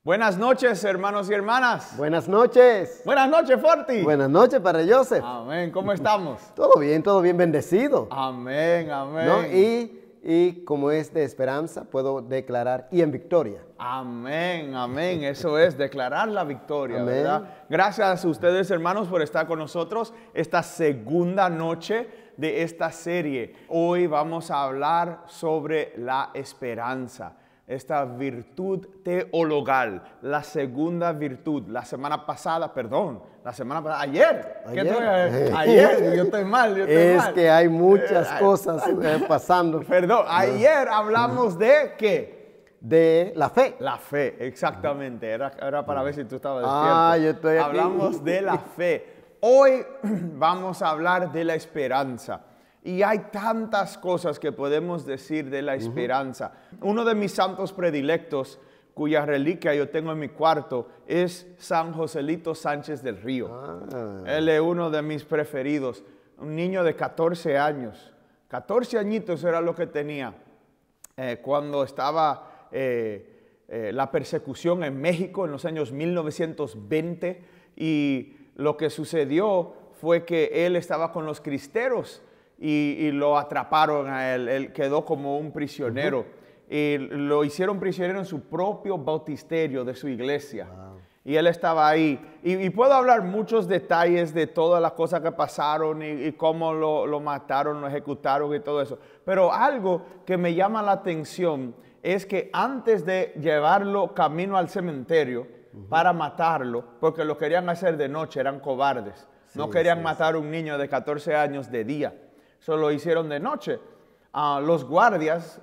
Buenas noches, hermanos y hermanas. Buenas noches. Buenas noches, Forti. Buenas noches, Padre Joseph. Amén. ¿Cómo estamos? Todo bien, bendecido. Amén, amén. ¿No? Y como es de esperanza, puedo declarar y en victoria. Amén, amén. Eso es, declarar la victoria, Amén. ¿verdad? Gracias a ustedes, hermanos, por estar con nosotros esta segunda noche de esta serie. Hoy vamos a hablar sobre la esperanza. Esta virtud teologal, la segunda virtud. La semana pasada, ayer. Ayer, yo estoy mal. Es que hay muchas cosas pasando. Perdón, ayer hablamos de ¿qué? De la fe. La fe, exactamente. Era para ver si tú estabas despierto. Yo estoy aquí. Hablamos de la fe. Hoy vamos a hablar de la esperanza. Y hay tantas cosas que podemos decir de la esperanza. Uno de mis santos predilectos, cuya reliquia yo tengo en mi cuarto, es San Joselito Sánchez del Río. Él es uno de mis preferidos. Un niño de 14 años. 14 añitos era lo que tenía cuando estaba la persecución en México en los años 1920. Y lo que sucedió fue que él estaba con los cristeros. Y lo atraparon a él. Él quedó como un prisionero. Y lo hicieron prisionero en su propio bautisterio de su iglesia. Wow. Y él estaba ahí. Y puedo hablar muchos detalles de todas las cosas que pasaron y cómo lo mataron, lo ejecutaron y todo eso. Pero algo que me llama la atención es que antes de llevarlo camino al cementerio para matarlo, porque lo querían hacer de noche, eran cobardes. No querían matar a un niño de 14 años de día. Eso lo hicieron de noche. Los guardias,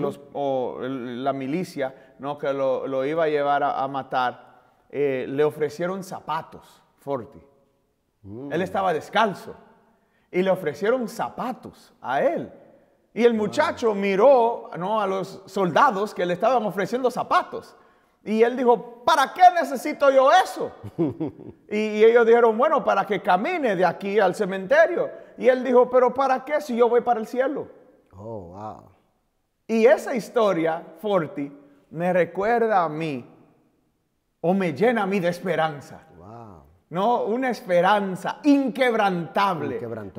la milicia, ¿no? Que lo iba a llevar a matar, le ofrecieron zapatos, Forti. Él estaba descalzo. Y le ofrecieron zapatos a él. Y el muchacho miró, ¿no? A los soldados que le estaban ofreciendo zapatos. Y él dijo, ¿para qué necesito yo eso? y ellos dijeron, bueno, para que camine de aquí al cementerio. Y él dijo, ¿pero para qué si yo voy para el cielo? Oh, wow. Y esa historia, Forti, me recuerda a mí, o me llena a mí de esperanza. Wow. No, una esperanza inquebrantable.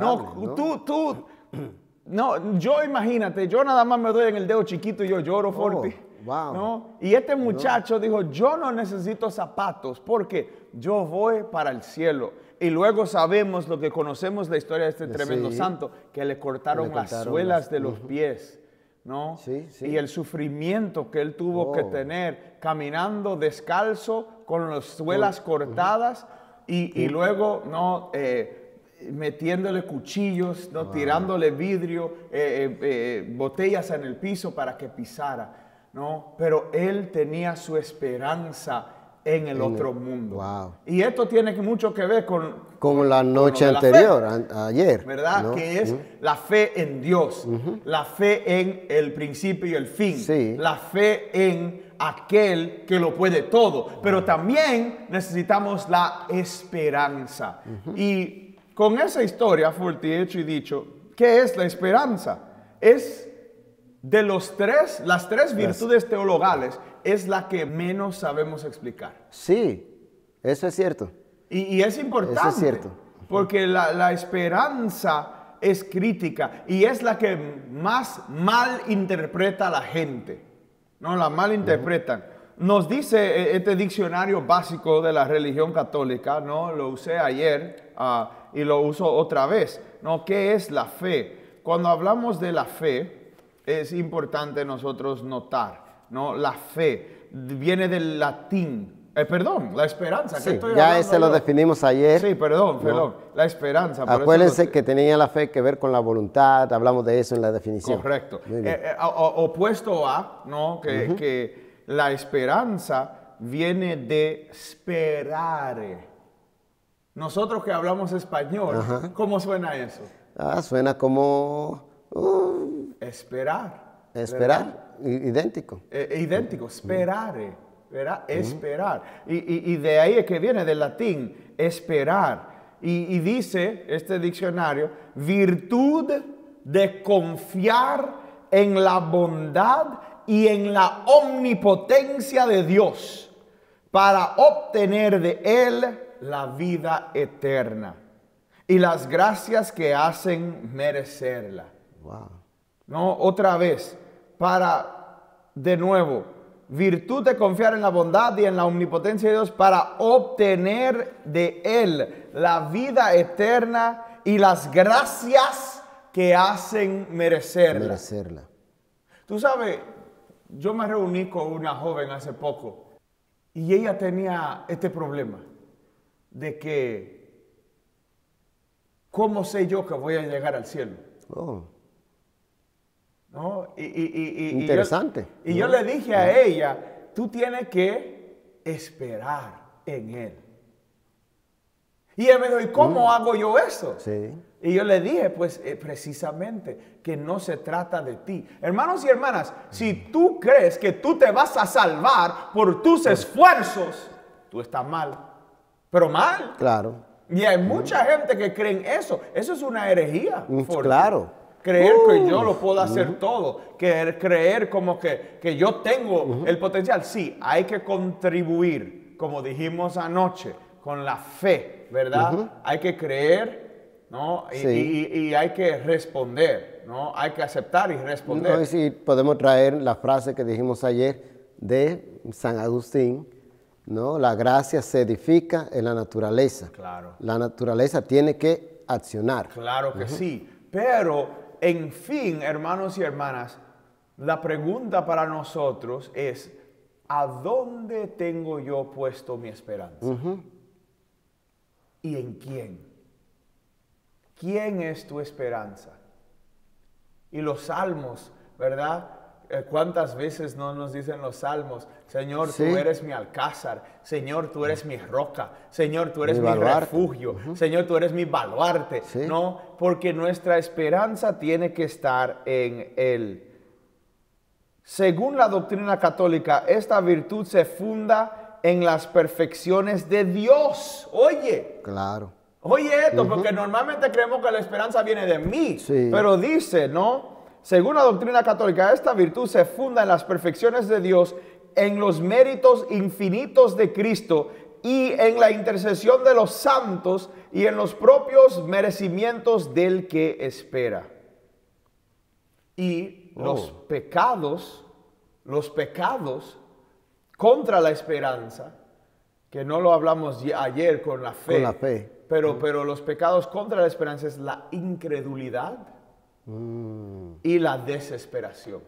No, yo imagínate, yo nada más me doy en el dedo chiquito y yo lloro, Forti. Wow. ¿No? Y este muchacho dijo, yo no necesito zapatos porque yo voy para el cielo. Y luego sabemos lo que conocemos la historia de este tremendo santo, que le cortaron las suelas de los pies, ¿no? Sí. Y el sufrimiento que él tuvo que tener caminando descalzo con las suelas cortadas y luego, ¿no? Metiéndole cuchillos, ¿no? Tirándole vidrio, botellas en el piso para que pisara. ¿No? Pero él tenía su esperanza en el otro mundo. Wow. Y esto tiene mucho que ver con la noche anterior, ayer. ¿Verdad? ¿No? Que es la fe en Dios, la fe en el principio y el fin, la fe en aquel que lo puede todo. Pero también necesitamos la esperanza. Y con esa historia, Forti, hecho y dicho, ¿qué es la esperanza? Es de las tres virtudes teologales, es la que menos sabemos explicar. Sí, eso es cierto. Y es importante. Eso es cierto. Porque la esperanza es crítica y es la que más mal interpreta a la gente. No, la mal interpretan. Nos dice este diccionario básico de la religión católica, ¿no? Lo usé ayer y lo uso otra vez, ¿no? ¿Qué es la fe? Cuando hablamos de la fe, es importante nosotros notar, ¿no? La fe viene del latín. La esperanza. Sí, ya ese lo definimos ayer. Sí, perdón. La esperanza. Acuérdense que tenía la fe que ver con la voluntad. Hablamos de eso en la definición. Correcto. Opuesto a, ¿no? Que la esperanza viene de sperare. Nosotros que hablamos español, ¿cómo suena eso? Suena como... Esperar. Idéntico. Idéntico, sperare, ¿verdad? Esperar. Y de ahí es que viene del latín, esperar. Y dice este diccionario, virtud de confiar en la bondad y en la omnipotencia de Dios. para obtener de Él la vida eterna y las gracias que hacen merecerla. Wow. No, otra vez, de nuevo, virtud de confiar en la bondad y en la omnipotencia de Dios para obtener de Él la vida eterna y las gracias que hacen merecerla. Tú sabes, yo me reuní con una joven hace poco y ella tenía este problema de que, ¿cómo sé yo que voy a llegar al cielo? Oh. ¿No? Interesante. Yo le dije a ella, tú tienes que esperar en Él. Y ella me dijo, ¿y cómo hago yo eso? Sí. Y yo le dije, pues precisamente, que no se trata de ti. Hermanos y hermanas, si tú crees que tú te vas a salvar por tus esfuerzos, tú estás mal. Pero mal. Claro. Y hay mucha gente que cree en eso. Eso es una herejía. Claro. Creer que yo lo puedo hacer todo, creer como que yo tengo el potencial. Sí, hay que contribuir, como dijimos anoche, con la fe, ¿verdad? Hay que creer, ¿no? Y hay que responder, ¿no? Hay que aceptar y responder. No, y si podemos traer la frase que dijimos ayer de San Agustín, ¿no? La gracia se edifica en la naturaleza. Claro. La naturaleza tiene que accionar. Claro que sí, pero en fin, hermanos y hermanas, la pregunta para nosotros es, ¿a dónde tengo yo puesto mi esperanza? ¿Y en quién? ¿Quién es tu esperanza? Y los salmos, ¿verdad? ¿Cuántas veces no nos dicen los salmos? Señor, tú eres mi alcázar. Señor, tú eres mi roca. Señor, tú eres mi refugio. Señor, tú eres mi baluarte. ¿No? Porque nuestra esperanza tiene que estar en Él. Según la doctrina católica, esta virtud se funda en las perfecciones de Dios. Oye. Claro. Oye esto, porque normalmente creemos que la esperanza viene de mí. Pero dice, ¿no? Según la doctrina católica, esta virtud se funda en las perfecciones de Dios, en los méritos infinitos de Cristo y en la intercesión de los santos y en los propios merecimientos del que espera. Y los pecados contra la esperanza, que no lo hablamos ayer con la fe, pero los pecados contra la esperanza es la incredulidad y la desesperación.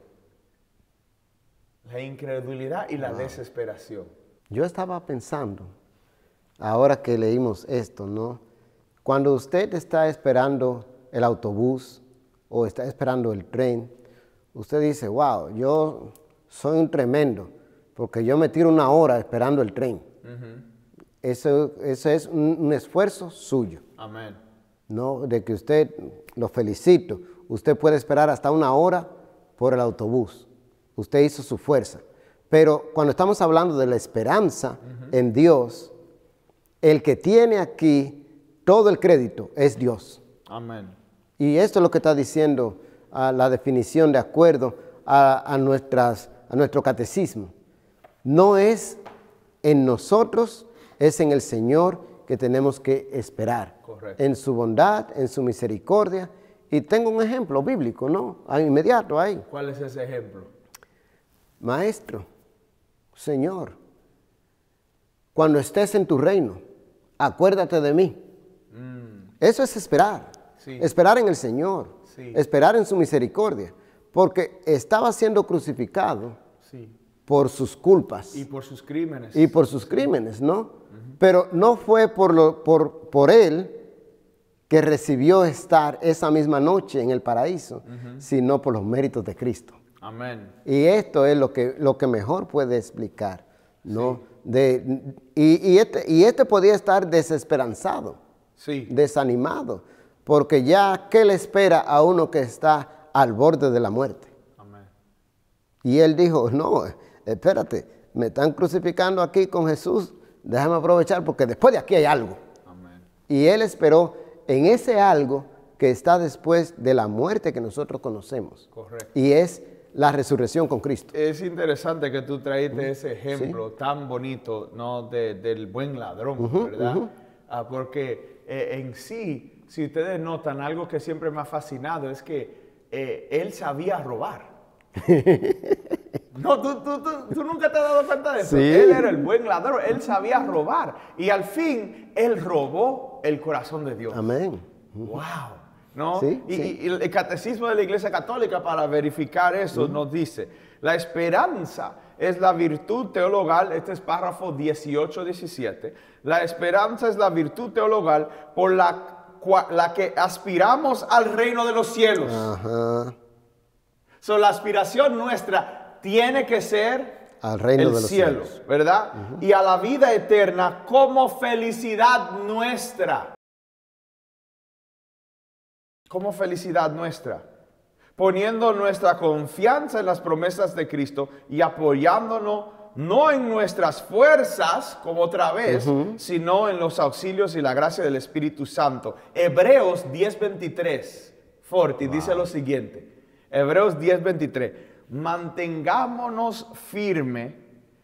La incredulidad y la desesperación. Yo estaba pensando, ahora que leímos esto, ¿no? Cuando usted está esperando el autobús o está esperando el tren, usted dice, wow, yo soy un tremendo, porque yo me tiro 1 hora esperando el tren. Eso es un esfuerzo suyo. Amén. ¿No? De que usted, lo felicito, usted puede esperar hasta 1 hora por el autobús. Usted hizo su fuerza. Pero cuando estamos hablando de la esperanza en Dios, el que tiene aquí todo el crédito es Dios. Amén. Y esto es lo que está diciendo la definición de acuerdo a nuestro catecismo. No es en nosotros, es en el Señor que tenemos que esperar. Correcto. En su bondad, en su misericordia. Y tengo un ejemplo bíblico, ¿no? Inmediato ahí. ¿Cuál es ese ejemplo? Maestro, Señor, cuando estés en tu reino, acuérdate de mí. Eso es esperar. Sí. Esperar en el Señor. Sí. Esperar en su misericordia. Porque estaba siendo crucificado por sus culpas. Y por sus crímenes. Y por sus crímenes, ¿no? Pero no fue por él que recibió estar esa misma noche en el paraíso, sino por los méritos de Cristo. Amén. Y esto es lo que mejor puede explicar, ¿no? Y este podía estar desesperanzado, desanimado, porque ya, ¿qué le espera a uno que está al borde de la muerte? Amén. Y él dijo, no, espérate, me están crucificando aquí con Jesús, déjame aprovechar porque después de aquí hay algo. Amén. Y él esperó en ese algo que está después de la muerte que nosotros conocemos. Correcto. Y es la resurrección con Cristo. Es interesante que tú traíste ese ejemplo tan bonito, ¿no? Del buen ladrón, ¿verdad? Porque en sí, si ustedes notan, algo que siempre me ha fascinado es que él sabía robar. No, tú nunca te has dado cuenta de eso. Sí. Él era el buen ladrón, él sabía robar. Y al fin, él robó el corazón de Dios. Amén. ¡Wow! ¿No? Sí, Y el catecismo de la Iglesia Católica, para verificar eso, nos dice: la esperanza es la virtud teologal, este es párrafo 18-17, la esperanza es la virtud teologal por la que aspiramos al reino de los cielos. Ajá. So, la aspiración nuestra tiene que ser Al reino el de los cielo, cielos. ¿verdad? Y a la vida eterna como felicidad nuestra. Como felicidad nuestra. Poniendo nuestra confianza en las promesas de Cristo y apoyándonos no en nuestras fuerzas, como otra vez, sino en los auxilios y la gracia del Espíritu Santo. Hebreos 10:23, Forti, dice lo siguiente. Hebreos 10:23. Mantengámonos firme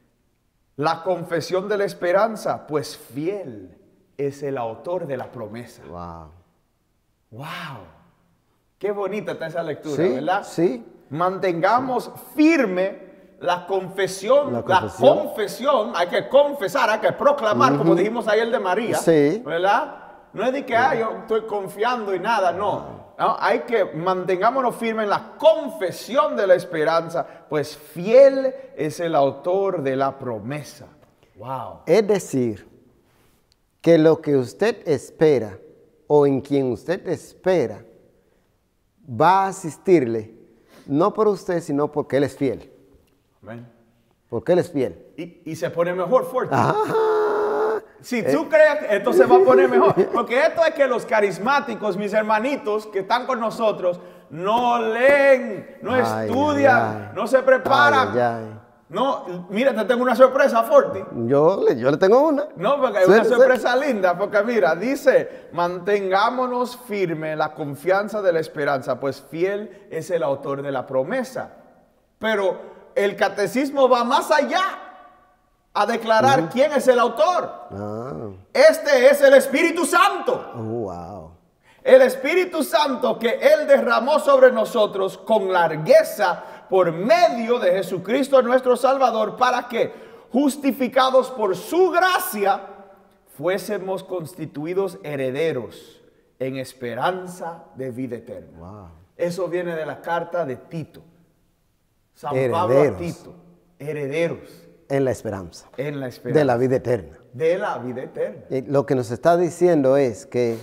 la confesión de la esperanza, pues fiel es el autor de la promesa. Wow. ¡Wow! Qué bonita está esa lectura, Sí, ¿verdad? sí. Mantengamos firme la confesión, La confesión. hay que confesar, hay que proclamar, como dijimos ayer de María, Sí. ¿verdad? No es de que yo estoy confiando y nada, no. No, hay que mantengámonos firmes en la confesión de la esperanza, pues fiel es el autor de la promesa. ¡Wow! Es decir, que lo que usted espera o en quien usted espera va a asistirle, no por usted, sino porque Él es fiel. Amén. Porque Él es fiel. Y se pone mejor, fuerte. Ajá. Si tú crees que esto se va a poner mejor, porque esto es que los carismáticos, mis hermanitos que están con nosotros, no leen, no Ay, estudian, ay. no se preparan. Ay, ay. No, mira, te tengo una sorpresa, Forti. Yo le tengo una. No, porque es una sorpresa linda, porque mira, dice, mantengámonos firme la confianza de la esperanza, pues fiel es el autor de la promesa. Pero el catecismo va más allá a declarar quién es el autor. Ah. Este es el Espíritu Santo. Oh, wow. El Espíritu Santo que Él derramó sobre nosotros con largueza por medio de Jesucristo nuestro Salvador, para que, justificados por su gracia, fuésemos constituidos herederos en esperanza de vida eterna. Wow. Eso viene de la carta de Tito. San Herederos. Pablo a Tito. Herederos En la esperanza. en la esperanza De la vida eterna. de la vida eterna. Lo que nos está diciendo es que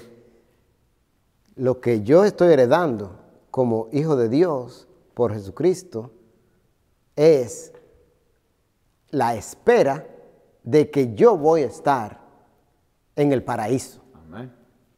lo que yo estoy heredando como hijo de Dios por Jesucristo es la espera de que yo voy a estar en el paraíso. Amén.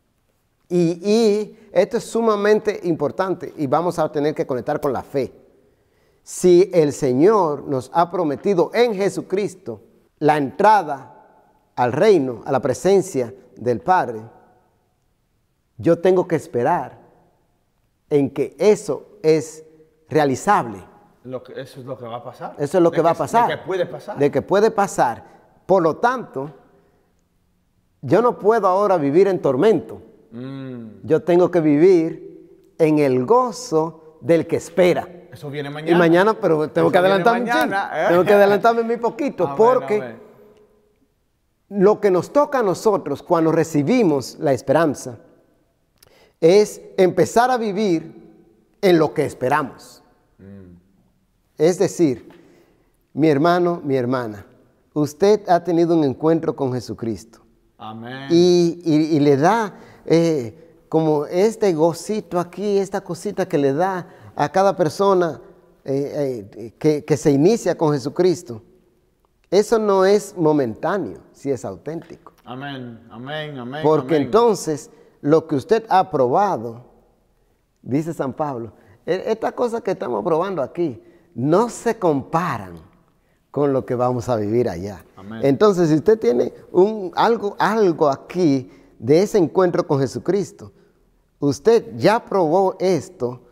Y esto es sumamente importante y vamos a tener que conectar con la fe. Si el Señor nos ha prometido en Jesucristo la entrada al reino, a la presencia del Padre, yo tengo que esperar en que eso es realizable. Eso es lo que va a pasar. Eso es lo que va a pasar. De que puede pasar. De que puede pasar. Por lo tanto, yo no puedo ahora vivir en tormento. Yo tengo que vivir en el gozo del que espera. Eso viene mañana. Y mañana, pero tengo Eso que adelantarme viene mañana, ¿eh? Tengo que adelantarme muy poquito, Amén, porque amén. lo que nos toca a nosotros cuando recibimos la esperanza es empezar a vivir en lo que esperamos. Es decir, mi hermano, mi hermana, usted ha tenido un encuentro con Jesucristo. Amén. Y le da como este gocito aquí, esta cosita que le da a cada persona que se inicia con Jesucristo. Eso no es momentáneo, si es auténtico. Amén, amén, amén. Porque amén. entonces lo que usted ha probado, dice San Pablo, estas cosas que estamos probando aquí no se comparan con lo que vamos a vivir allá. Amén. Entonces, si usted tiene algo aquí de ese encuentro con Jesucristo, usted ya probó esto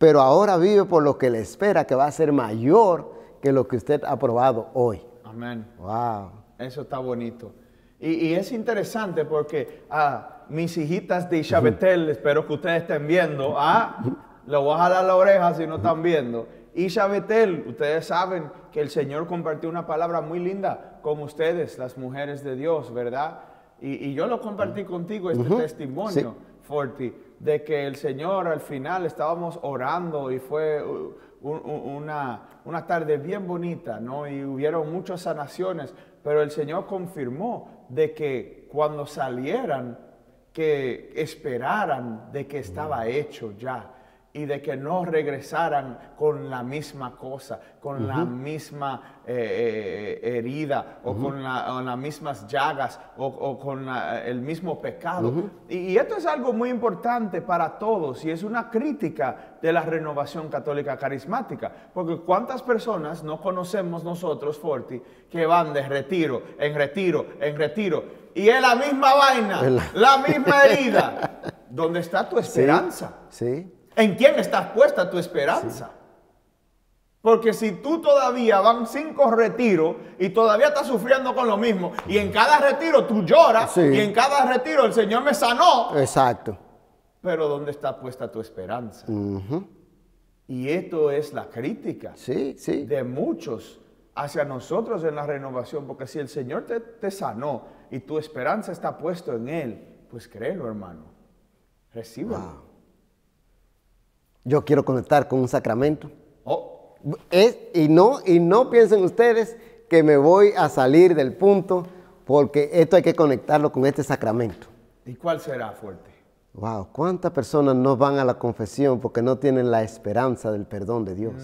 pero ahora vive por lo que le espera, que va a ser mayor que lo que usted ha probado hoy. Amén. Wow. Eso está bonito. Y es interesante porque mis hijitas de Isha-Betel, espero que ustedes estén viendo, le voy a jalar la oreja si no están viendo. Isha-Betel, ustedes saben que el Señor compartió una palabra muy linda con ustedes, las mujeres de Dios, ¿verdad? Y yo lo compartí contigo, este testimonio, Forti, de que el Señor al final estábamos orando y fue una tarde bien bonita, ¿no? Y hubieron muchas sanaciones, pero el Señor confirmó de que cuando salieran, que esperaran de que estaba hecho ya y de que no regresaran con la misma cosa, con la misma herida o con las mismas llagas o con el mismo pecado. Y esto es algo muy importante para todos y es una crítica de la renovación católica carismática, porque ¿cuántas personas no conocemos nosotros, Forti, que van de retiro en retiro en retiro y es la misma vaina, la misma herida? ¿Dónde está tu esperanza? Sí. ¿En quién estás puesta tu esperanza? Sí. Porque si tú todavía van 5 retiros y todavía estás sufriendo con lo mismo, y en cada retiro tú lloras, y en cada retiro el Señor me sanó. Exacto. Pero ¿dónde está puesta tu esperanza? Y esto es la crítica de muchos hacia nosotros en la renovación, porque si el Señor te sanó y tu esperanza está puesta en Él, pues créelo, hermano, recíbelo. Wow. Yo quiero conectar con un sacramento. Y no piensen ustedes que me voy a salir del punto, porque esto hay que conectarlo con este sacramento. ¿Y cuál será, Fuerte? Wow, ¿cuántas personas no van a la confesión porque no tienen la esperanza del perdón de Dios?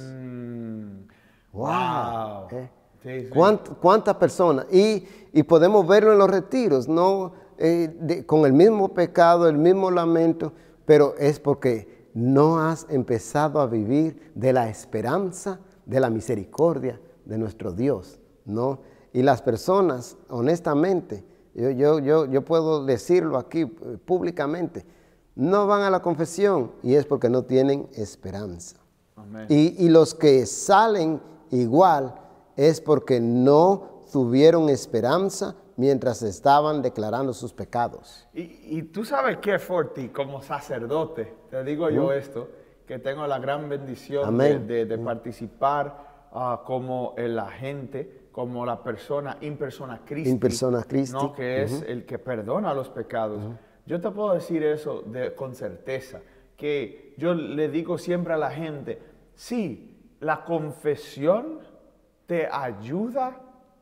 Wow. Sí. ¿Cuántas personas? Y podemos verlo en los retiros, ¿no? Con el mismo pecado, el mismo lamento, pero es porque no has empezado a vivir de la esperanza, de la misericordia de nuestro Dios, ¿no? Y las personas, honestamente, yo puedo decirlo aquí públicamente, no van a la confesión y es porque no tienen esperanza. Amén. Y los que salen igual es porque no tuvieron esperanza mientras estaban declarando sus pecados. Y tú sabes qué, Forti, como sacerdote, te digo yo esto, que tengo la gran bendición de participar como el agente, como la persona in persona Christi, ¿no? Que es el que perdona los pecados. Yo te puedo decir eso con certeza, que yo le digo siempre a la gente, sí, la confesión te ayuda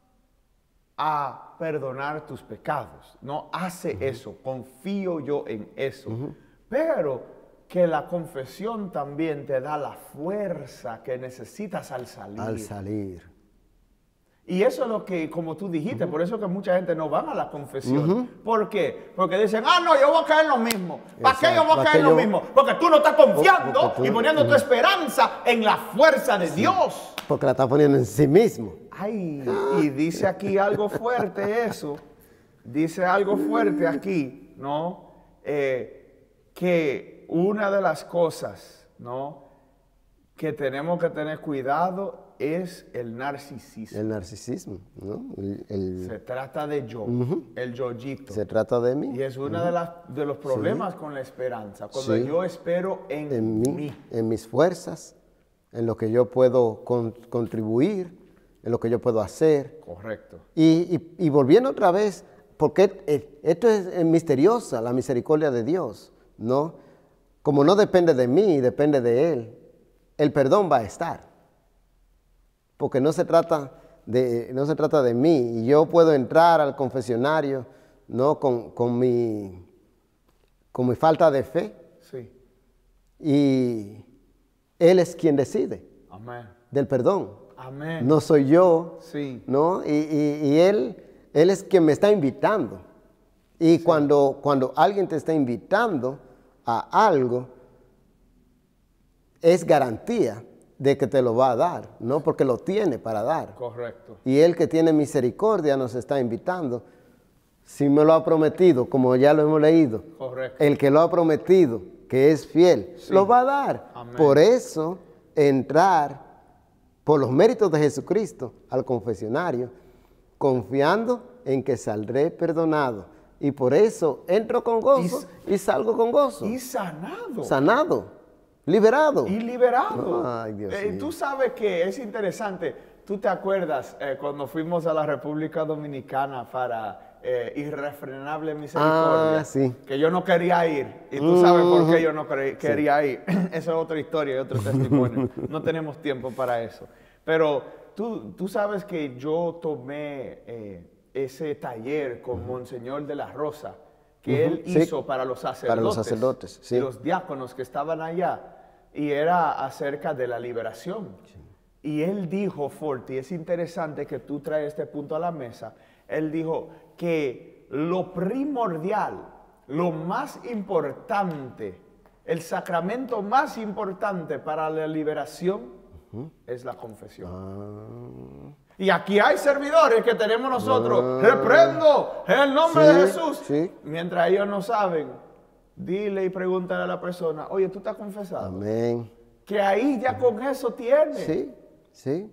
a perdonar tus pecados, no hace eso, confío yo en eso, pero que la confesión también te da la fuerza que necesitas al salir. Y eso es lo que, como tú dijiste, por eso que mucha gente no van a la confesión. ¿Por qué? Porque dicen, no, yo voy a caer en lo mismo. ¿Para qué yo voy a caer en lo mismo? Porque tú no estás confiando y poniendo tu esperanza en la fuerza de Dios. Porque la estás poniendo en sí mismo. Ay, y dice aquí algo fuerte eso. Dice algo fuerte aquí, ¿no? Que una de las cosas, ¿no?, que tenemos que tener cuidado es el narcisismo. El narcisismo, ¿no? Se trata de yo, el yoyito. Se trata de mí. Y es uno de los problemas con la esperanza, cuando yo espero en mí. En mis fuerzas, en lo que yo puedo contribuir, en lo que yo puedo hacer. Correcto. Y volviendo otra vez, porque esto es misteriosa, la misericordia de Dios, ¿no? Como no depende de mí, depende de Él, el perdón va a estar. Porque no se trata de mí, y yo puedo entrar al confesionario, ¿no?, con mi falta de fe. Sí. Y Él es quien decide. Amén. Del perdón. Amén. No soy yo, sí, ¿no? Y Él es quien me está invitando. Y cuando alguien te está invitando a algo, es garantía de que te lo va a dar, ¿no? Porque lo tiene para dar. Correcto. Y Él, que tiene misericordia, nos está invitando. Si me lo ha prometido, como ya lo hemos leído, correcto, el que lo ha prometido que es fiel, Sí. lo va a dar. Amén. Por eso, entrar por los méritos de Jesucristo al confesionario, confiando en que saldré perdonado. Y por eso entro con gozo y salgo con gozo. Y sanado. Sanado, liberado. Y liberado. Ay, Dios mío. Tú sabes que es interesante. Tú te acuerdas cuando fuimos a la República Dominicana para Irrefrenable Misericordia. Ah, sí. Que yo no quería ir. Y tú sabes por qué yo no quería ir. Esa es otra historia y otro testimonio. No tenemos tiempo para eso. Pero tú sabes que yo tomé ese taller con Monseñor de la Rosa, que él Sí. hizo para los sacerdotes. Para los sacerdotes, sí. Y los diáconos que estaban allá. Y era acerca de la liberación. Y él dijo, Forti, es interesante que tú traes este punto a la mesa. Él dijo que lo primordial, lo más importante, el sacramento más importante para la liberación es la confesión. Y aquí hay servidores que tenemos nosotros. Reprendo en el nombre de Jesús. Sí. Mientras ellos no saben, dile y pregúntale a la persona, oye, ¿tú estás confesado? Amén. Que ahí ya con eso tienes. Sí, sí.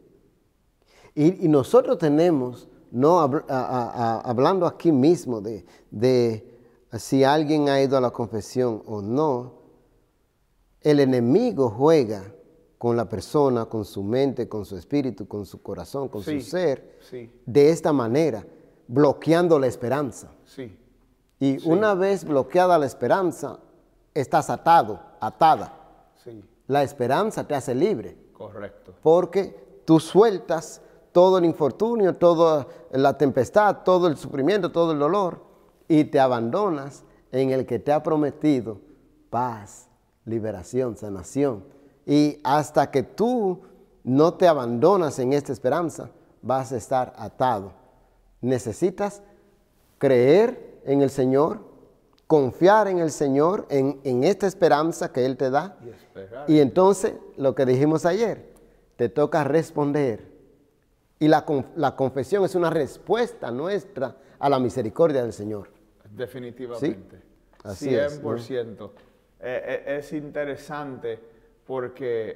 Y nosotros tenemos, no hablando aquí mismo de si alguien ha ido a la confesión o no, el enemigo juega con la persona, con su mente, con su espíritu, con su corazón, con Sí, su ser, sí. de esta manera, bloqueando la esperanza. Sí, Y Sí. una vez bloqueada la esperanza, estás atado, atada. sí, La esperanza te hace libre, correcto. porque tú sueltas todo el infortunio, toda la tempestad, todo el sufrimiento, todo el dolor, y te abandonas en el que te ha prometido paz, liberación, sanación. Y hasta que tú no te abandonas en esta esperanza, vas a estar atado. Necesitas creer en el Señor, confiar en el Señor, en esta esperanza que Él te da. Y esperar. Y entonces, lo que dijimos ayer, te toca responder. Y la confesión es una respuesta nuestra a la misericordia del Señor. Definitivamente. Sí, así es, 100%. Es interesante porque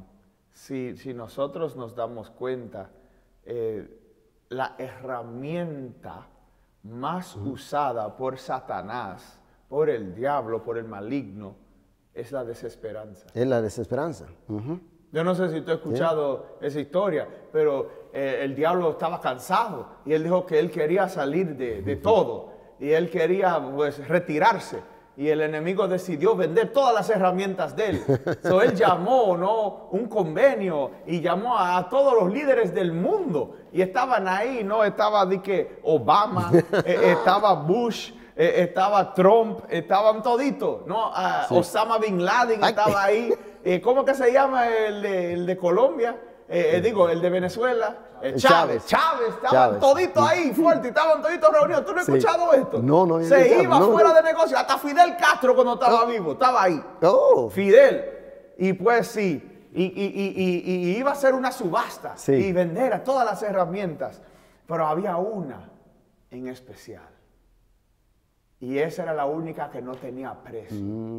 si nosotros nos damos cuenta, la herramienta más usada por Satanás, por el diablo, por el maligno, es la desesperanza. Es la desesperanza. Yo no sé si tú has escuchado esa historia, pero el diablo estaba cansado y él dijo que él quería salir de todo y él quería pues retirarse y el enemigo decidió vender todas las herramientas de él. So, él llamó un convenio y llamó a todos los líderes del mundo y estaban ahí, ¿no? Estaba Obama, estaba Bush, estaba Trump, estaban toditos, ¿no? Osama Bin Laden estaba ahí. ¿Cómo que se llama el de Colombia? El de Venezuela. Chávez, estaban toditos ahí fuerte, estaban toditos reunidos. ¿Tú no has escuchado esto? No, no. Se iba fuera de negocio. Hasta Fidel Castro cuando estaba vivo, estaba ahí. Fidel. Y pues sí, y iba a ser una subasta y vender a todas las herramientas. Pero había una en especial. Y esa era la única que no tenía precio.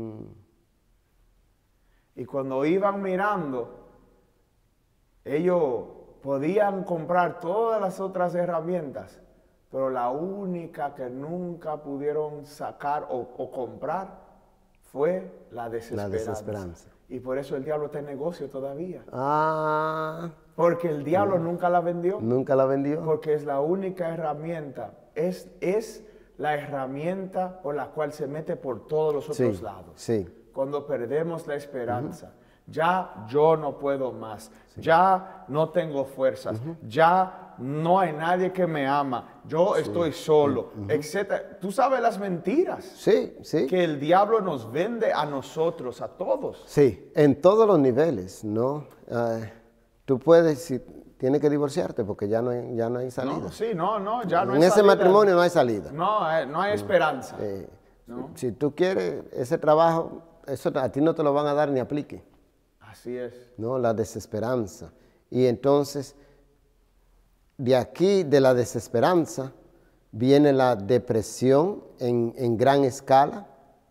Y cuando iban mirando, ellos podían comprar todas las otras herramientas, pero la única que nunca pudieron sacar o comprar fue la desesperanza. Y por eso el diablo está en negocio todavía. Porque el diablo nunca la vendió. Nunca la vendió. Porque es la única herramienta. Es la herramienta por la cual se mete por todos los otros lados. Sí. Cuando perdemos la esperanza, ya yo no puedo más, ya no tengo fuerzas, ya no hay nadie que me ama, yo estoy solo, etc. Tú sabes las mentiras que el diablo nos vende a nosotros, a todos. Sí, en todos los niveles, ¿no? Tú puedes, si tienes que divorciarte porque ya no hay salida. Ya no hay salida. En ese matrimonio no hay salida. No hay esperanza. Si tú quieres ese trabajo, eso a ti no te lo van a dar ni aplique. Así es. No, la desesperanza. Y entonces, de aquí, de la desesperanza, viene la depresión en gran escala,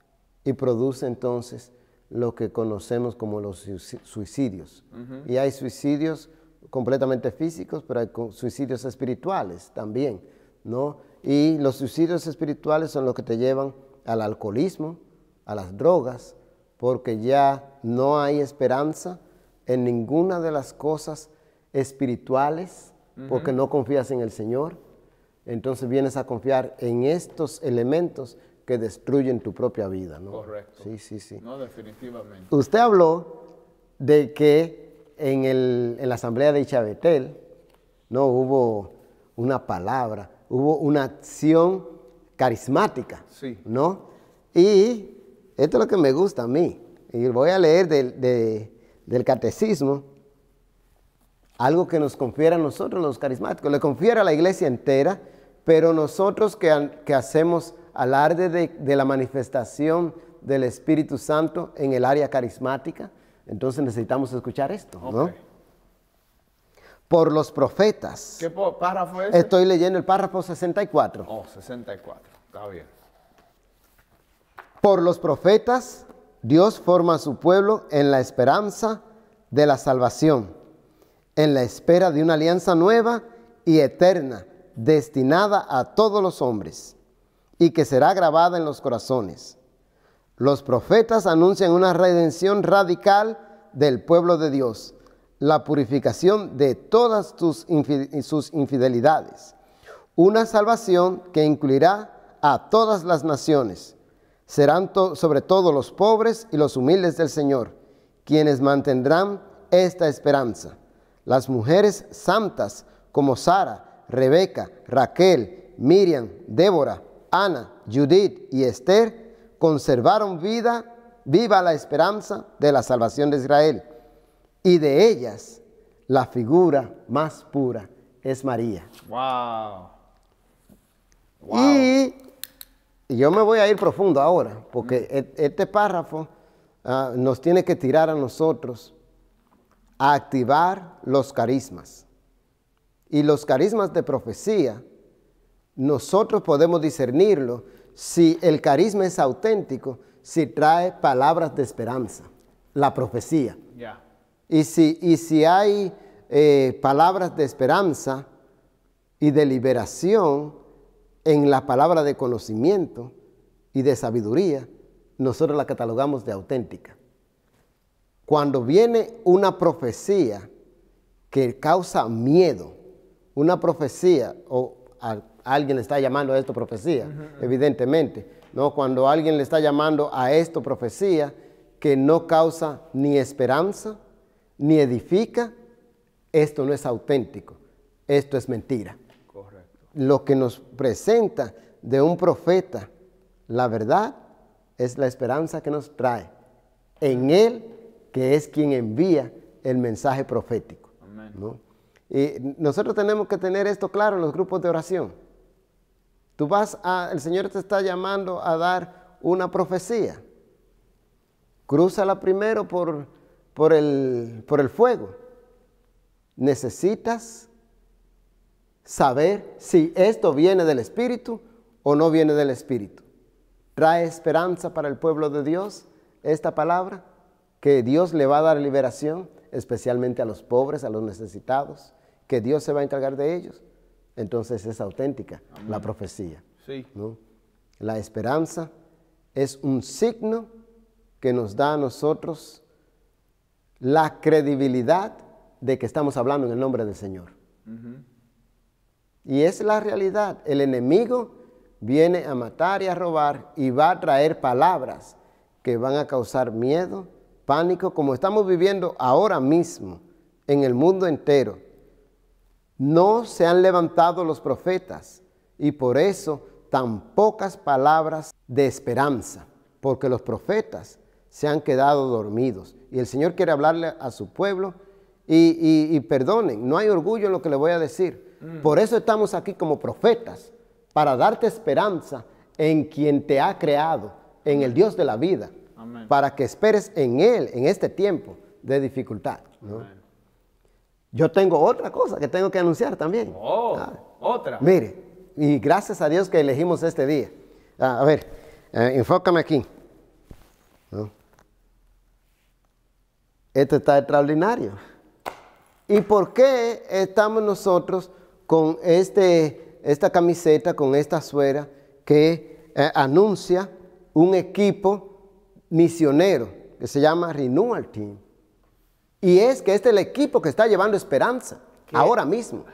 y produce entonces lo que conocemos como los suicidios. Y hay suicidios completamente físicos, pero hay suicidios espirituales también, ¿no? Y los suicidios espirituales son los que te llevan al alcoholismo, a las drogas, porque ya no hay esperanza en ninguna de las cosas espirituales, porque no confías en el Señor. Entonces vienes a confiar en estos elementos que destruyen tu propia vida, ¿no? Correcto. Sí. No, definitivamente. Usted habló de que en la asamblea de Ichabetel, ¿no? Hubo una palabra, hubo una acción carismática, Sí. ¿no? Y esto es lo que me gusta a mí. Y voy a leer del catecismo, algo que nos confiere a nosotros los carismáticos, le confiere a la iglesia entera, pero nosotros que hacemos alarde de la manifestación del Espíritu Santo en el área carismática, entonces necesitamos escuchar esto, ¿no? Ok. Por los profetas. ¿Qué párrafo es ese? Estoy leyendo el párrafo 64. Oh, 64. Está bien. Por los profetas, Dios forma a su pueblo en la esperanza de la salvación, en la espera de una alianza nueva y eterna, destinada a todos los hombres, y que será grabada en los corazones. Los profetas anuncian una redención radical del pueblo de Dios, la purificación de todas sus infidelidades, una salvación que incluirá a todas las naciones. Serán sobre todo los pobres y los humildes del Señor, quienes mantendrán esta esperanza. Las mujeres santas como Sara, Rebeca, Raquel, Miriam, Débora, Ana, Judith y Esther conservaron viva la esperanza de la salvación de Israel. Y de ellas, la figura más pura es María. Wow. Y yo me voy a ir profundo ahora, porque este párrafo nos tiene que tirar a nosotros a activar los carismas. Y los carismas de profecía, nosotros podemos discernirlo si el carisma es auténtico, si trae palabras de esperanza, la profecía. Ya. Y si hay palabras de esperanza y de liberación en la palabra de conocimiento y de sabiduría, nosotros la catalogamos de auténtica. Cuando viene una profecía que causa miedo, una profecía, o alguien le está llamando a esto profecía, evidentemente, ¿no? Cuando alguien le está llamando a esto profecía que no causa ni esperanza, ni edifica, esto no es auténtico, esto es mentira. Correcto. Lo que nos presenta de un profeta, la verdad, es la esperanza que nos trae en él, que es quien envía el mensaje profético. Amén. ¿No? Y nosotros tenemos que tener esto claro en los grupos de oración. El Señor te está llamando a dar una profecía. Crúzala primero por el fuego. Necesitas saber si esto viene del Espíritu o no viene del Espíritu. ¿Trae esperanza para el pueblo de Dios esta palabra? Que Dios le va a dar liberación, especialmente a los pobres, a los necesitados, que Dios se va a encargar de ellos. Entonces es auténtica. Amén. La profecía. Sí. ¿No? La esperanza es un signo que nos da a nosotros la credibilidad de que estamos hablando en el nombre del Señor. Y es la realidad. El enemigo viene a matar y a robar y va a traer palabras que van a causar miedo, pánico, como estamos viviendo ahora mismo en el mundo entero. No se han levantado los profetas y por eso tan pocas palabras de esperanza, porque los profetas se han quedado dormidos. Y el Señor quiere hablarle a su pueblo y perdonen, no hay orgullo en lo que le voy a decir. Por eso estamos aquí como profetas, para darte esperanza en quien te ha creado, en el Dios de la vida. Amén. Para que esperes en Él en este tiempo de dificultad, ¿no? Yo tengo otra cosa que tengo que anunciar también. Otra. Mire, y gracias a Dios que elegimos este día. A ver, enfócame aquí. Esto está extraordinario. ¿Y por qué estamos nosotros con esta camiseta, con esta suera que anuncia un equipo misionero que se llama Renewal Team? Y es que este es el equipo que está llevando esperanza ahora mismo.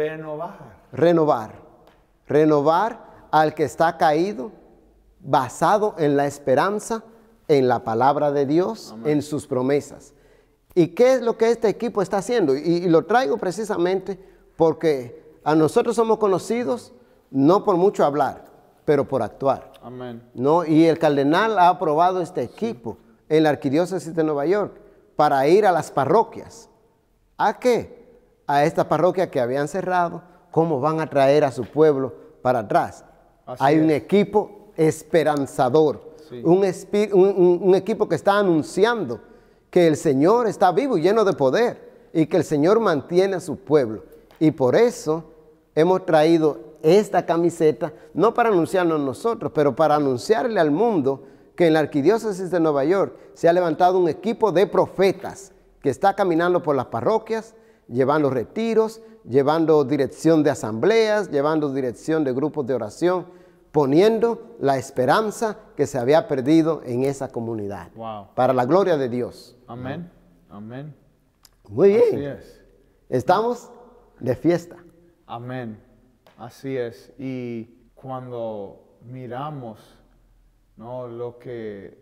Renovar al que está caído, basado en la esperanza, en la palabra de Dios, amén, en sus promesas. ¿Y qué es lo que este equipo está haciendo? Y lo traigo precisamente porque a nosotros somos conocidos no por mucho hablar, pero por actuar. Amén. ¿No? Y el cardenal ha aprobado este equipo en la Arquidiócesis de Nueva York para ir a las parroquias. ¿A qué? A estas parroquias que habían cerrado, ¿cómo van a traer a su pueblo para atrás? Hay un equipo esperanzador, sí, un equipo que está anunciando que el Señor está vivo y lleno de poder y que el Señor mantiene a su pueblo. Y por eso hemos traído esta camiseta, no para anunciarnos nosotros, pero para anunciarle al mundo que en la Arquidiócesis de Nueva York se ha levantado un equipo de profetas que está caminando por las parroquias, llevando retiros, llevando dirección de asambleas, llevando dirección de grupos de oración, poniendo la esperanza que se había perdido en esa comunidad. Wow. Para la gloria de Dios. Amén. Amén. Muy bien. Así es. Estamos de fiesta. Amén. Así es. Y cuando miramos, ¿no?, lo que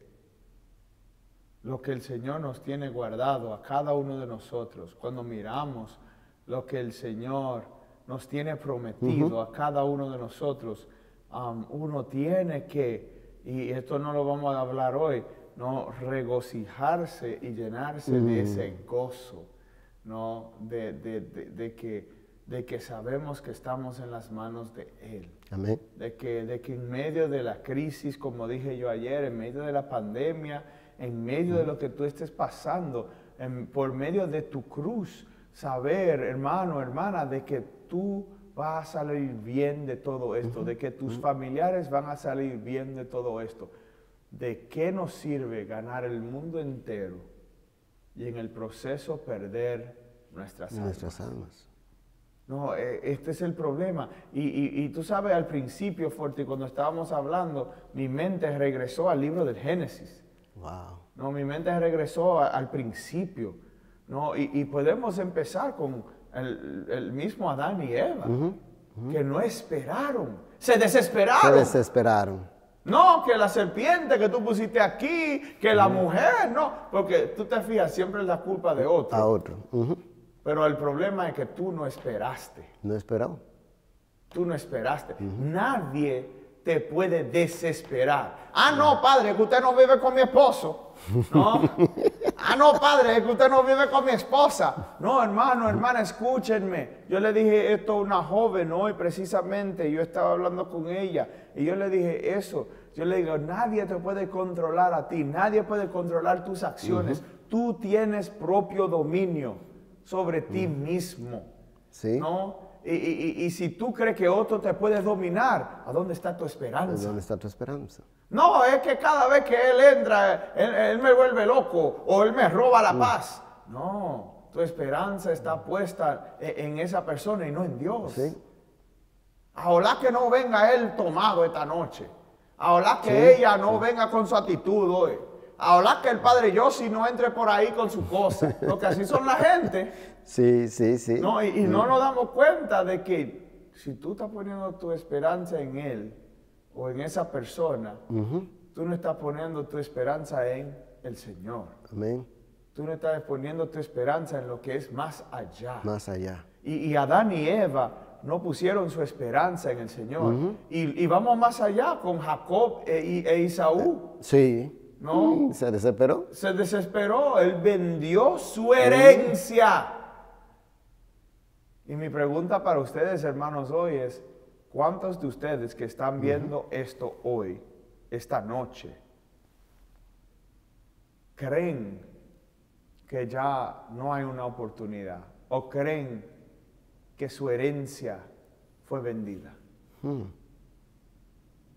el Señor nos tiene guardado a cada uno de nosotros, cuando miramos lo que el Señor nos tiene prometido a cada uno de nosotros, uno tiene que, y esto no lo vamos a hablar hoy, no regocijarse y llenarse de ese gozo, ¿no?, de que sabemos que estamos en las manos de Él. Amén. De que en medio de la crisis, como dije yo ayer, en medio de la pandemia, en medio de lo que tú estés pasando, por medio de tu cruz, saber, hermano, hermana, de que tú vas a salir bien de todo esto, de que tus familiares van a salir bien de todo esto. ¿De qué nos sirve ganar el mundo entero y en el proceso perder nuestras almas? No, este es el problema. Y tú sabes, al principio, Forti, cuando estábamos hablando, mi mente regresó al libro del Génesis. Wow. No, mi mente regresó al principio. ¿No? Y podemos empezar con el mismo Adán y Eva, que no esperaron, se desesperaron. No, que la serpiente que tú pusiste aquí, que la mujer, no, porque tú te fijas, siempre es la culpa de otro. A otro. Pero el problema es que tú no esperaste. No esperó. Tú no esperaste. Nadie te puede desesperar. Ah, no, padre, es que usted no vive con mi esposo. No. Ah, no, padre, es que usted no vive con mi esposa. No, hermano, hermana, escúchenme. Yo le dije esto a una joven hoy precisamente. Yo estaba hablando con ella y yo le dije eso. Yo le digo, nadie te puede controlar a ti. Nadie puede controlar tus acciones. Tú tienes propio dominio sobre ti mismo. Sí. ¿No? Y si tú crees que otro te puede dominar, ¿a dónde está tu esperanza? ¿Dónde está tu esperanza? No, es que cada vez que él entra, él me vuelve loco o él me roba la paz. No, tu esperanza está puesta en esa persona y no en Dios. Sí. Ojalá que no venga él tomado esta noche. Ojalá que ella no venga con su actitud hoy. Ojalá que el padre Yossi no entre por ahí con su cosa. Porque así son la gente. Sí, sí, sí. No, y no nos damos cuenta de que si tú estás poniendo tu esperanza en él o en esa persona, tú no estás poniendo tu esperanza en el Señor. Amén. Tú no estás poniendo tu esperanza en lo que es más allá. Más allá. Y Adán y Eva no pusieron su esperanza en el Señor. Y vamos más allá con Jacob e Isaú. Sí. ¿No? Se desesperó. Se desesperó. Él vendió su herencia. Y mi pregunta para ustedes, hermanos, hoy es, ¿cuántos de ustedes que están viendo esto hoy, esta noche, creen que ya no hay una oportunidad? ¿O creen que su herencia fue vendida?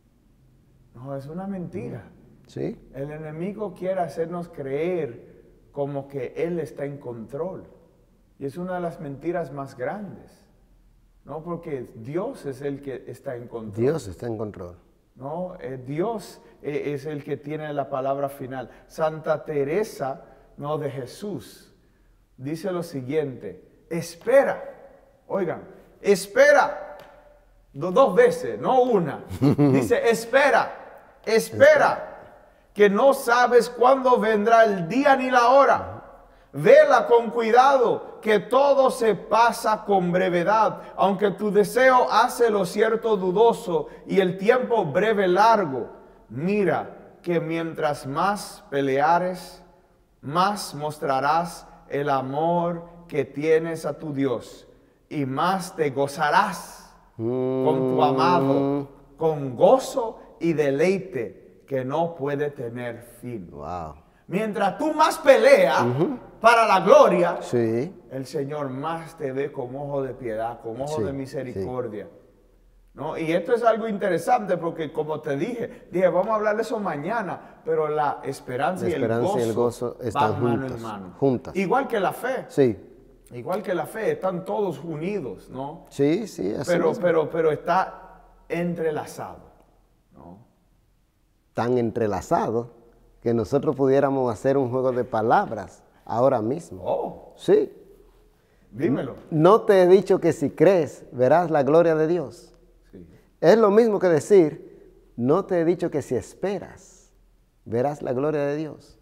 No, es una mentira. Sí. El enemigo quiere hacernos creer como que Él está en control. Y es una de las mentiras más grandes, ¿no? Porque Dios es el que está en control. Dios está en control. ¿No? Dios es el que tiene la palabra final. Santa Teresa, ¿no?, de Jesús dice lo siguiente: espera, oigan, espera, dos veces, no una. Dice, espera, que no sabes cuándo vendrá el día ni la hora. Vela con cuidado, que todo se pasa con brevedad, aunque tu deseo hace lo cierto dudoso y el tiempo breve largo. Mira que mientras más peleares, más mostrarás el amor que tienes a tu Dios y más te gozarás con tu amado, con gozo y deleite que no puede tener fin. Wow. Mientras tú más peleas para la gloria, Sí. el Señor más te ve con ojo de piedad, con ojo Sí, de misericordia. ¿No? Y esto es algo interesante porque, como te dije, vamos a hablar de eso mañana, pero la esperanza, La esperanza y el gozo van están mano juntas, en mano. juntas. Igual que la fe. Sí. Igual que la fe, están todos unidos, ¿no? Sí, sí, así mismo. Pero está entrelazado, ¿no? Tan entrelazado que nosotros pudiéramos hacer un juego de palabras ahora mismo. Oh, Sí. dímelo. No te he dicho que si crees verás la gloria de Dios. Sí. Es lo mismo que decir, no te he dicho que si esperas verás la gloria de Dios.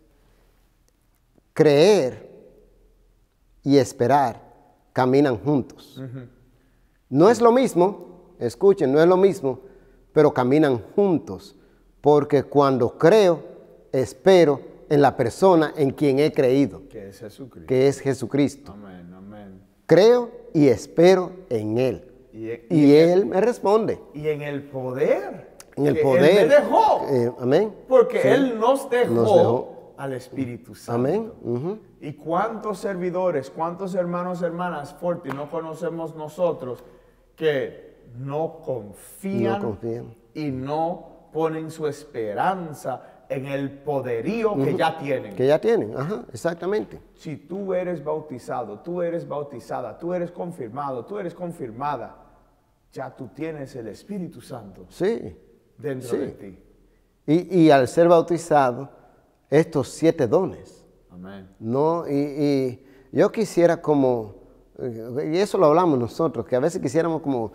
Creer y esperar caminan juntos. No es lo mismo, escuchen, no es lo mismo, pero caminan juntos. Porque cuando creo, espero en la persona en quien he creído, Que es Jesucristo. que es Jesucristo. Amén, amén. Creo y espero en Él. Y Él me responde. Y en el poder. En el que poder. Él me dejó. Amén. Porque Sí. Él nos dejó al Espíritu Santo. Amén. Ujú. Y cuántos servidores, cuántos hermanos, hermanas, Forti, no conocemos nosotros que no confían, No confían. y no ponen su esperanza en el poderío que ya tienen. Que ya tienen, ajá, exactamente. Si tú eres bautizado, tú eres bautizada, tú eres confirmado, tú eres confirmada, ya tú tienes el Espíritu Santo Sí. dentro Sí. de ti. Y al ser bautizado, estos 7 dones, Amén. ¿no? Y yo quisiera como, y eso lo hablamos nosotros, que a veces quisiéramos como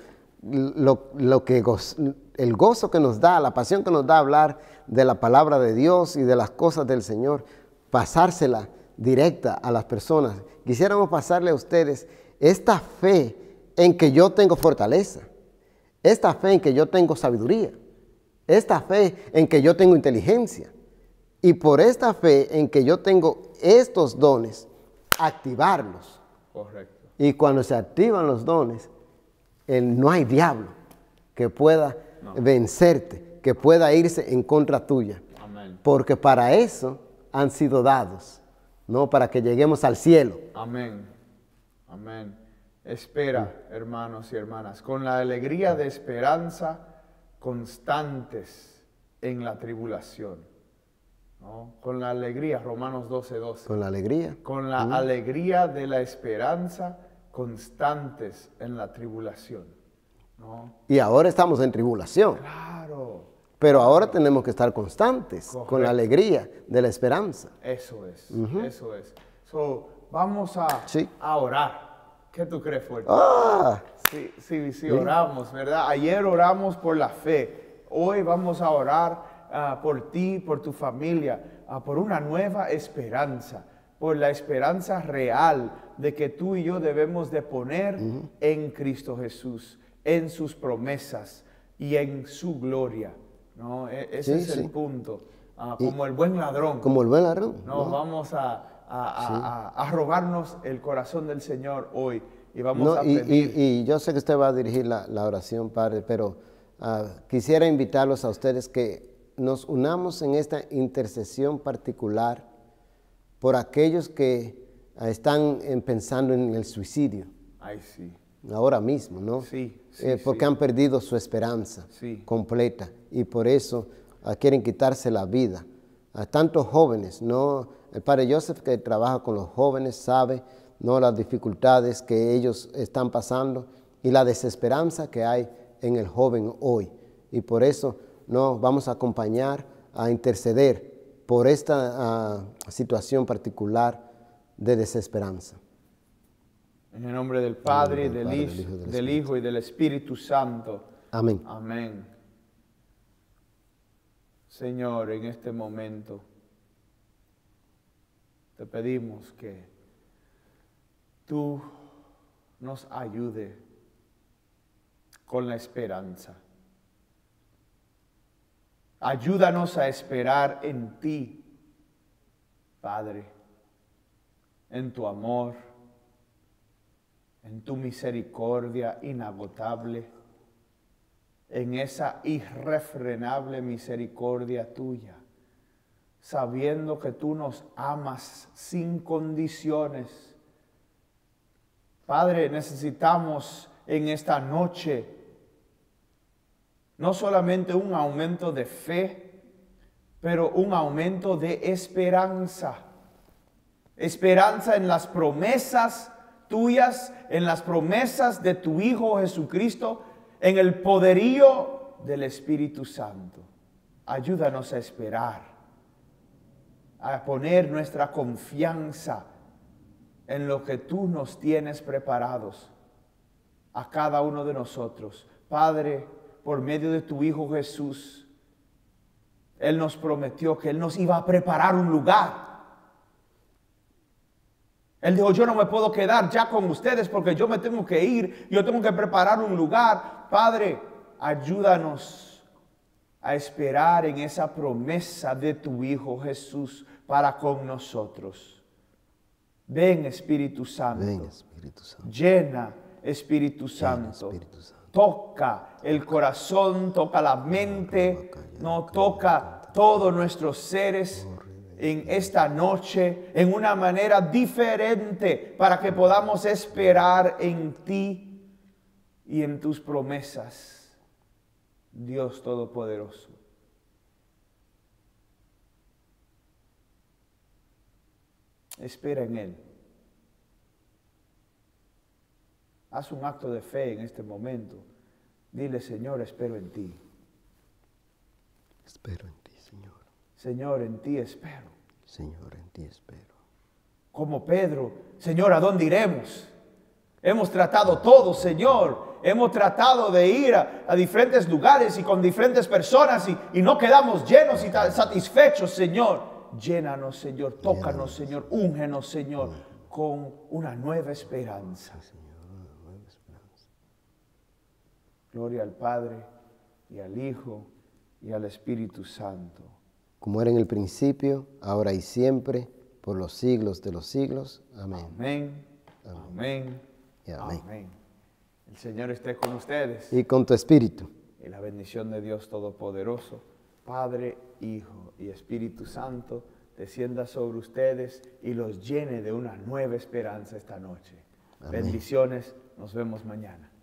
el gozo que nos da, la pasión que nos da hablar de la palabra de Dios y de las cosas del Señor, pasársela directa a las personas. Quisiéramos pasarle a ustedes esta fe en que yo tengo fortaleza, esta fe en que yo tengo sabiduría, esta fe en que yo tengo inteligencia. Y por esta fe en que yo tengo estos dones, activarlos. Correcto. Y cuando se activan los dones, no hay diablo que pueda vencerte, que pueda irse en contra tuya. Amén. Porque para eso han sido dados, no para que lleguemos al cielo. Amén. Amén. Espera, hermanos y hermanas, con la alegría de esperanza constantes en la tribulación. ¿No? Con la alegría, Romanos 12:12. Con la alegría. Con la alegría de la esperanza constantes en la tribulación. ¿No? Y ahora estamos en tribulación. Claro. Pero ahora tenemos que estar constantes con Correcto. la alegría de la esperanza. Eso es, eso es. So, vamos Sí. a orar. ¿Qué tú crees, Fuerte? ¡Ah! Sí, oramos, ¿verdad? Ayer oramos por la fe. Hoy vamos a orar por ti, por tu familia, por una nueva esperanza, por la esperanza real de que tú y yo debemos de poner en Cristo Jesús, en sus promesas y en su gloria, ¿no? Ese Sí, es el sí. punto. Como el buen ladrón. Como el buen ladrón. No, vamos a robarnos el corazón del Señor hoy y vamos No, a pedir. y yo sé que usted va a dirigir la oración, Padre, pero quisiera invitarlos a ustedes que nos unamos en esta intercesión particular por aquellos que están pensando en el suicidio Ay, sí. ahora mismo, ¿no? Sí, porque sí. han perdido su esperanza Sí. completa y por eso quieren quitarse la vida. Tantos jóvenes, ¿no? El padre Joseph, que trabaja con los jóvenes, sabe, ¿no?, las dificultades que ellos están pasando y la desesperanza que hay en el joven hoy. Y por eso nos vamos a acompañar, a interceder por esta situación particular de desesperanza. En el nombre del Padre, del Hijo y del Espíritu Santo. Amén. Amén. Señor, en este momento te pedimos que tú nos ayudes con la esperanza. Ayúdanos a esperar en ti, Padre, en tu amor, en tu misericordia inagotable, en esa irrefrenable misericordia tuya, sabiendo que tú nos amas sin condiciones. Padre, necesitamos en esta noche no solamente un aumento de fe, pero un aumento de esperanza. Esperanza en las promesas tuyas, en las promesas de tu Hijo Jesucristo, en el poderío del Espíritu Santo. Ayúdanos a esperar, a poner nuestra confianza en lo que tú nos tienes preparados a cada uno de nosotros. Padre, por medio de tu Hijo Jesús, Él nos prometió que Él nos iba a preparar un lugar. Él dijo, yo no me puedo quedar ya con ustedes porque yo me tengo que ir, yo tengo que preparar un lugar. Padre, ayúdanos a esperar en esa promesa de tu Hijo Jesús para con nosotros. Ven, Espíritu Santo. Ven, Espíritu Santo. Llena, Espíritu Santo. Ven, Espíritu Santo. Toca el corazón, toca la mente, no toca todos nuestros seres en esta noche en una manera diferente para que podamos esperar en ti y en tus promesas, Dios Todopoderoso. Espera en Él. Haz un acto de fe en este momento. Dile, Señor, espero en ti. Espero en ti, Señor. Señor, en ti espero. Señor, en ti espero. Como Pedro, Señor, ¿a dónde iremos? Hemos tratado todo, Señor. Hemos tratado de ir a diferentes lugares y con diferentes personas y no quedamos llenos y satisfechos, Señor. Llénanos, Señor. Tócanos, Señor. Úngenos, Señor, con una nueva esperanza. Gloria al Padre, y al Hijo, y al Espíritu Santo. Como era en el principio, ahora y siempre, por los siglos de los siglos. Amén. Amén, amén, Y amén. amén. El Señor esté con ustedes. Y con tu espíritu. Y la bendición de Dios Todopoderoso, Padre, Hijo y Espíritu Santo, descienda sobre ustedes y los llene de una nueva esperanza esta noche. Amén. Bendiciones, nos vemos mañana.